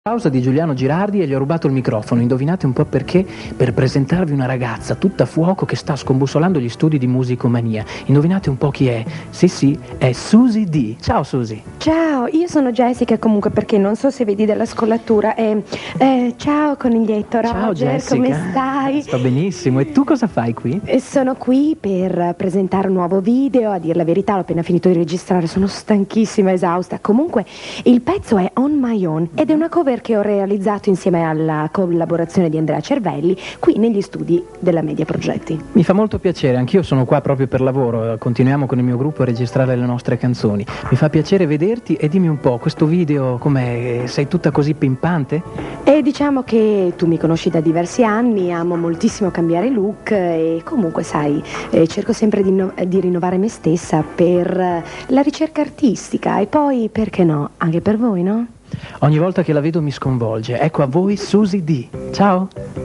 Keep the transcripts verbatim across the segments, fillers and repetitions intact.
Causa di Giuliano Girardi e gli ho rubato il microfono. Indovinate un po' perché? Per presentarvi una ragazza tutta a fuoco che sta scombussolando gli studi di Musicomania. Indovinate un po' chi è? Sì sì, è Susy Dee. Ciao Susy. Ciao, io sono Jessica comunque, perché non so se vedi dalla scollatura. Eh, eh, ciao coniglietto Roger, Ciao Jessica. come stai? Sto benissimo. E tu cosa fai qui? Eh, Sono qui per presentare un nuovo video. A dire la verità, ho appena finito di registrare, sono stanchissima, esausta. Comunque il pezzo è On My Own ed è una cover che ho realizzato insieme alla collaborazione di Andrea Cervelli qui negli studi della Media Progetti. Mi fa molto piacere, anch'io sono qua proprio per lavoro. Continuiamo con il mio gruppo a registrare le nostre canzoni. Mi fa piacere vederti e dimmi un po', questo video com'è? Sei tutta così pimpante? E diciamo che tu mi conosci da diversi anni, amo moltissimo cambiare look e comunque sai, eh, cerco sempre di, no- di rinnovare me stessa per eh, la ricerca artistica e poi, perché no, anche per voi, no? Ogni volta che la vedo mi sconvolge. Ecco a voi Susy Dee. Ciao.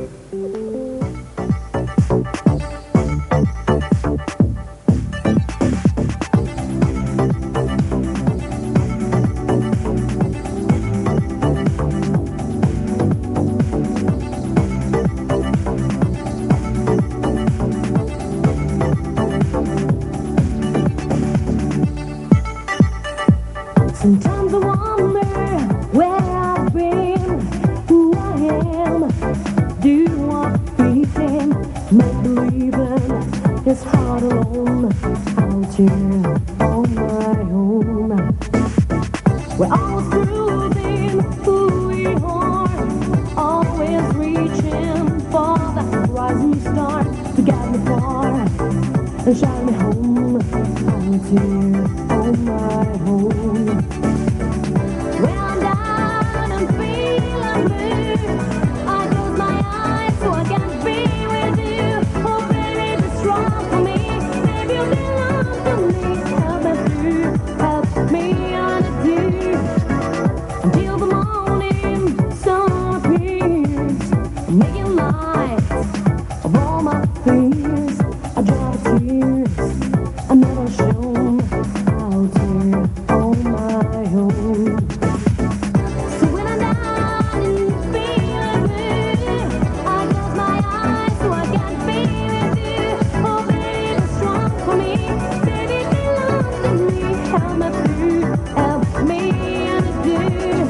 Sometimes I wonder where I've been, who I am. Do I pretend, make believing it's hard alone, out here on my own. We're always proving who we are, always reaching for that rising star to guide me far and shine me home, out here on my own. When I'm down and feeling blue, I close my eyes so I can be with you. Oh baby, be strong for me, baby, you belong to me. Help me through, help me undo, until the morning sun appears, making light of all my fears. I dry the tears I never shown, out here on my own. So when I'm down and feeling blue, I close my eyes so I can be with you. Oh baby, be strong for me, baby, belong to me. Help me through, help me undo.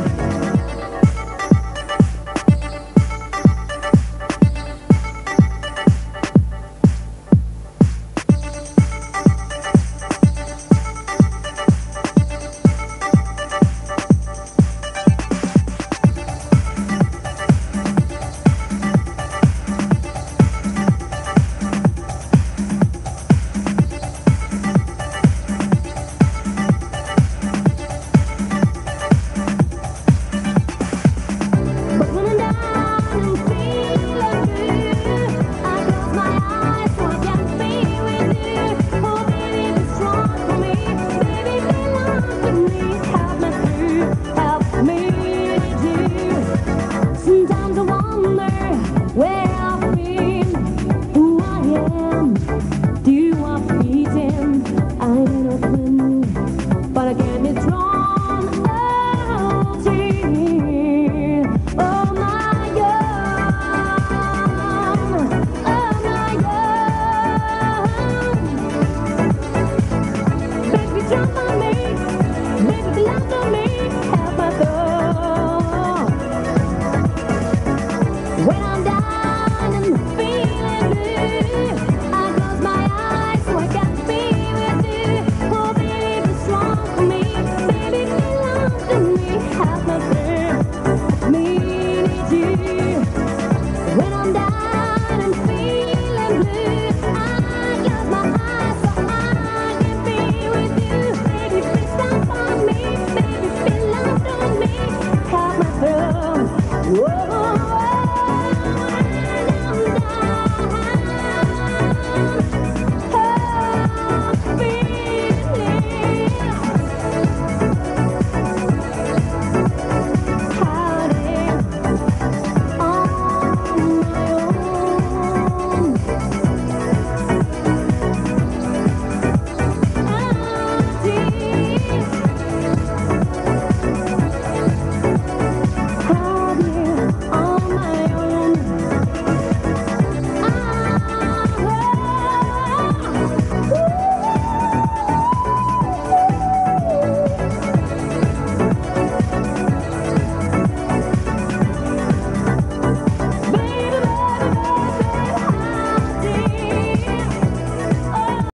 But when I'm down and feeling blue, I close my eyes so I can be with you. Oh baby, be strong for me, baby, belong to me. Help me through, help me do. Sometimes I wonder where I've been, who I am. Do I pretend I ain't a clue, but I can't be drawn out here. Oh my God, oh my God. Baby, jump on me, baby, belong to me. Help my thought. When I'm down and feeling blue, I close my eyes so I can be with you. Oh baby, be strong for me, baby, belong to me. Help me through, me need you. When I'm down and feeling blue, I close my eyes so I can be with you. Baby, please stop on me, baby, belong to me. Help me through. Whoa.